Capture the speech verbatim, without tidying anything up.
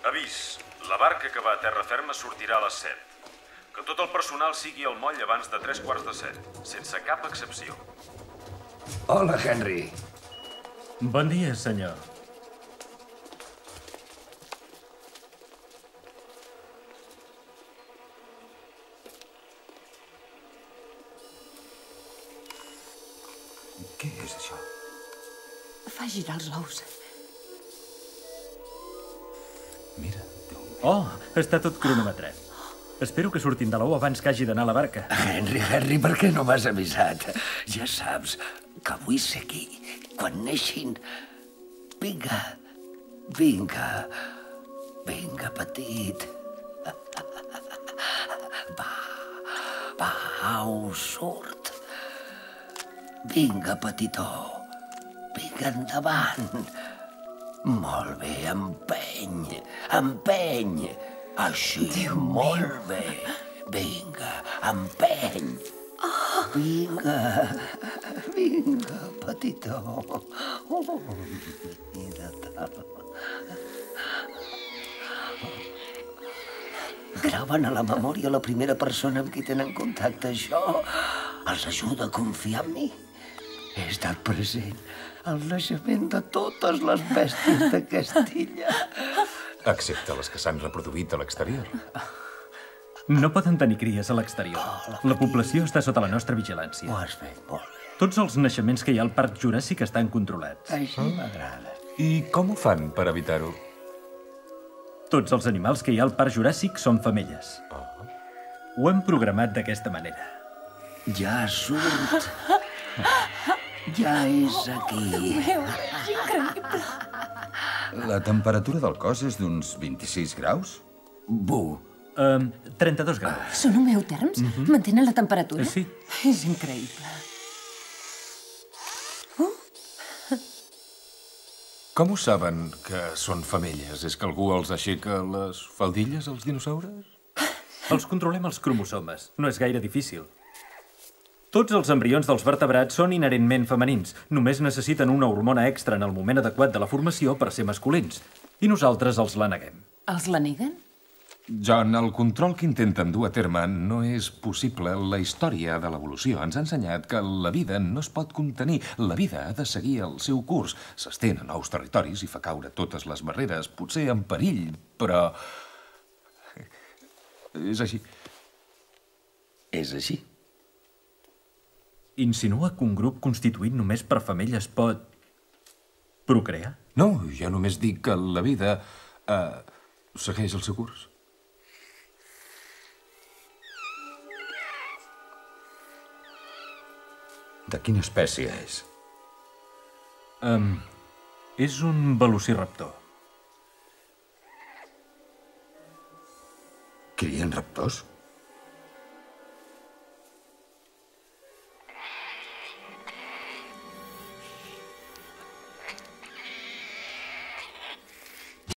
Avís. La barca que va a terra ferma sortirà a les set. Que tot el personal sigui al moll abans de tres quarts de set, sense cap excepció. Hola, Henry. Bon dia, senyor. Què és això? Fa girar els ous. Mira. Oh, està tot cronometrat. Espero que surtin de l'ou abans que hagi d'anar a la barca. Henry, Henry, per què no m'has avisat? Ja saps que vull ser aquí quan neixin. Vinga, vinga, vinga, petit. Va, va, au, surt. Vinga, petitó, vinga endavant. Molt bé, empeny, empeny. Així, Déu molt meu. Bé. Vinga, empeny. Oh. Vinga, vinga, petitó. Oh, mira tal. Graven a la memòria la primera persona amb qui tenen contacte. Això els ajuda a confiar en mi. He estat present al naixement de totes les bèsties d'aquesta illa. Excepte les que s'han reproduït a l'exterior. No poden tenir cries a l'exterior. La població està sota la nostra vigilància. Ho has fet molt bé. Tots els naixements que hi ha al Parc Juràssic estan controlats. Així m'agrada. I com ho fan per evitar-ho? Tots els animals que hi ha al Parc Juràssic són femelles. Ho hem programat d'aquesta manera. Ja surt. Ja és aquí. Déu meu, és increïble. La temperatura del cos és d'uns vint-i-sis graus? Bu. Um, trenta-dos graus. Són homeoterms? Mm-hmm. Mantenen la temperatura? Sí. És increïble. Com ho saben que són femelles? És que algú els aixeca les faldilles, als dinosaures? Els controlem els cromosomes. No és gaire difícil. Tots els embrions dels vertebrats són inherentment femenins. Només necessiten una hormona extra en el moment adequat de la formació per ser masculins. I nosaltres els la neguem. Els la neguen? John, el control que intenten dur a terme no és possible. La història de l'evolució ens ha ensenyat que la vida no es pot contenir. La vida ha de seguir el seu curs. S'estén a nous territoris i fa caure totes les barreres, potser en perill, però... és així. És així. Insinua que un grup constituït només per femelles pot procrear? No, jo només dic que la vida eh, segueix el seu curs. De quina espècie és? Um, és un velociraptor. Crien raptors?